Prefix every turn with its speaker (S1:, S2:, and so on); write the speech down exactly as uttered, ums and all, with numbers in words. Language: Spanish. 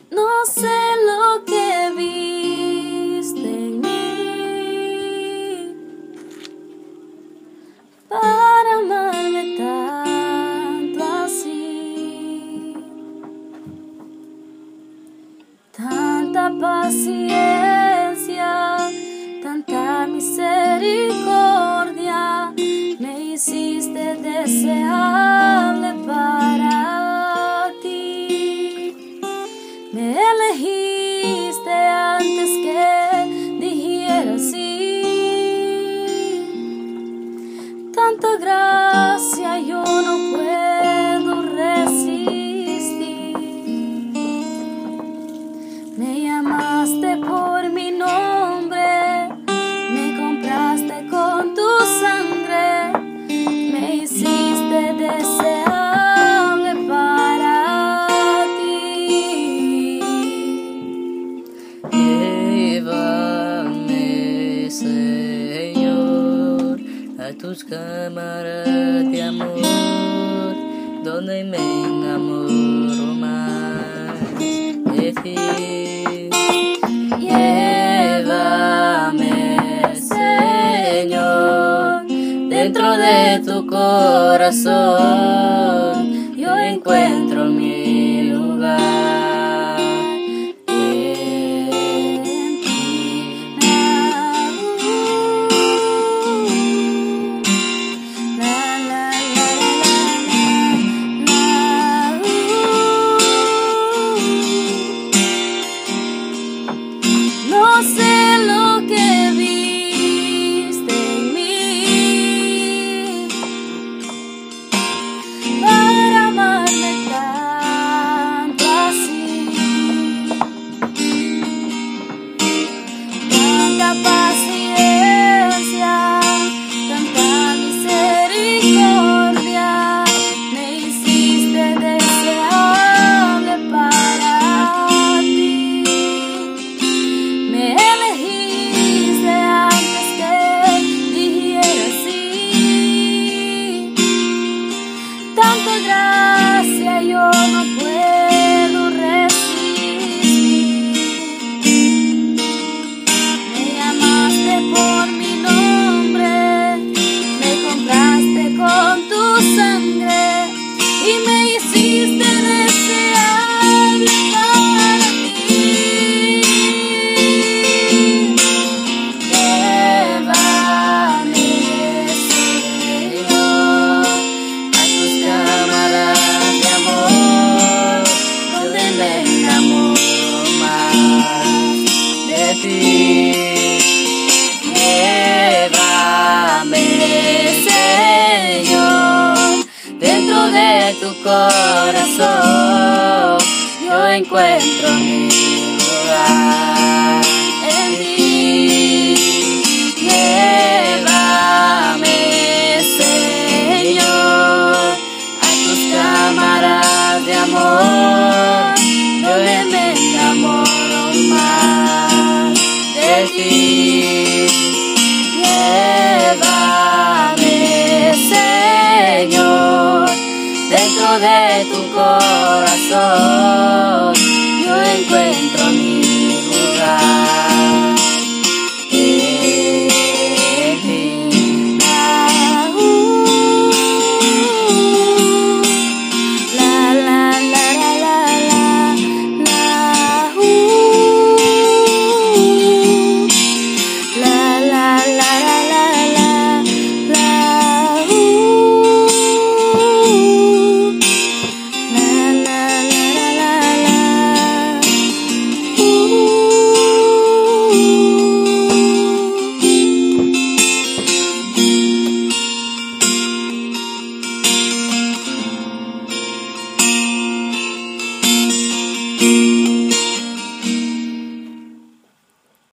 S1: No sé lo que viste en mí para amarme tanto así, tanta paciencia, tanta misericordia, me hiciste deseable para ti. Me elegiste antes que dijera sí. Tanta gracia yo no puedo resistir. Me llamaste por mi nombre, me compraste con tu sangre, me hiciste deseable para ti.
S2: Llévame, Señor, a tus cámaras de amor, donde me enamoro más de ti. Llévame, Señor, dentro de tu corazón, yo encuentro mi lugar. En ti.
S1: La, la, la, la, la, uh. No sé lo que viste en mí para amarme tanto así, tanta paciencia, tanta misericordia, me hiciste deseable para ti. Me elegiste antes que dijera sí. Tanta gracia yo no puedo resistir. Me llamaste por mi nombre, me compraste con tu sangre y me hiciste deseable para ti. Llévame, Señor,
S2: A tus cámaras de amor, donde me enamoro más de ti. Llévame, Señor, dentro de tu corazón, yo encuentro mi lugar en ti. Llévame, Señor, a tus cámaras de amor, donde me enamoro más de ti.